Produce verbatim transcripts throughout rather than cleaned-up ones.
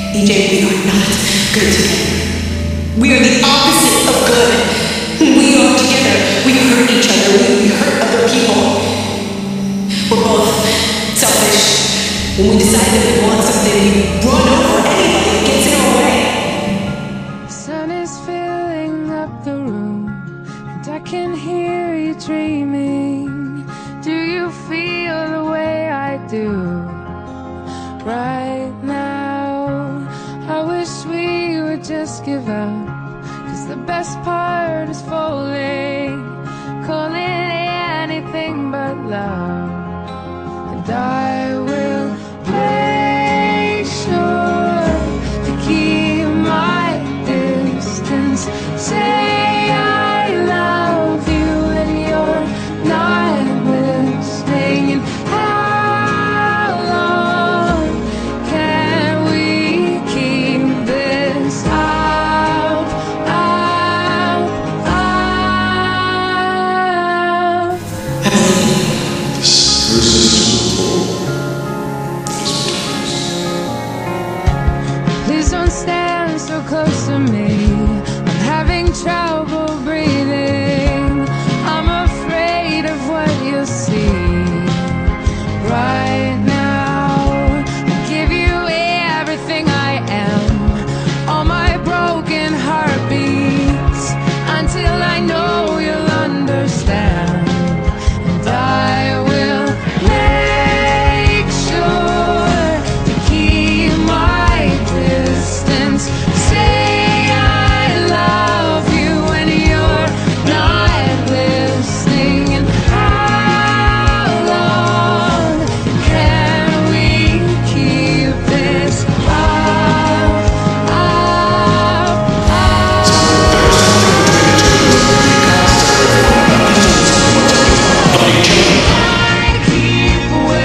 E J, we are not good together. We are the opposite of good. We are together. We hurt each other. We, we hurt other people. We're both selfish. When we decide that we want something, we run over anybody that gets in our way. The sun is filling up the room, and I can hear you dreaming. Do you feel the way I do right now? I wish we would just give up, 'cause the best part is falling, calling it anything but love. And I will make sure to keep my distance. Say I love you and you're not listening. And how long can we keep this up, up, up? This resistance will Please don't stand so close to me. I'm having trouble breathing. I'm afraid of what you'll see right now. I give you everything I am, all my broken heartbeats, until I know you'll understand. And I will make sure to keep my distance. Say I love you when you're not listening. And how long can we keep this up, up, up? I keep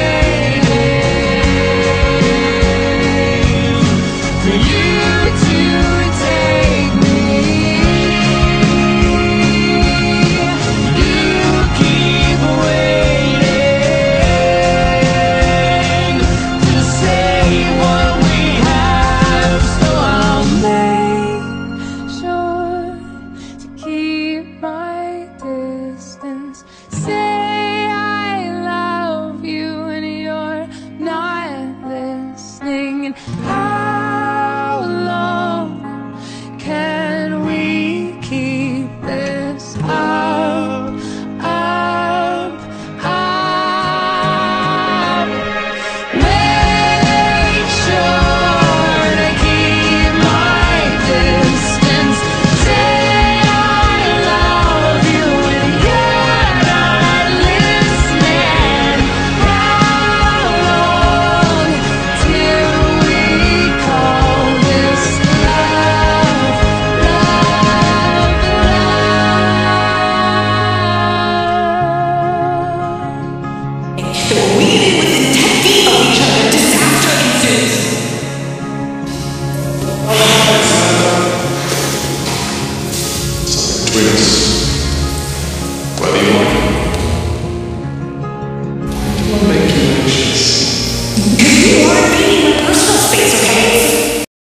waiting for you to take me. You keep waiting to say what we have, so I'll make sure to keep my distance. Say I love you and you're not listening. And how long can we keep this up, up, up? Make sure to keep my distance. Say I love you and you're not listening. How long till we call this love, love, love? We live within ten feet of each other. Disaster ensues. something between us.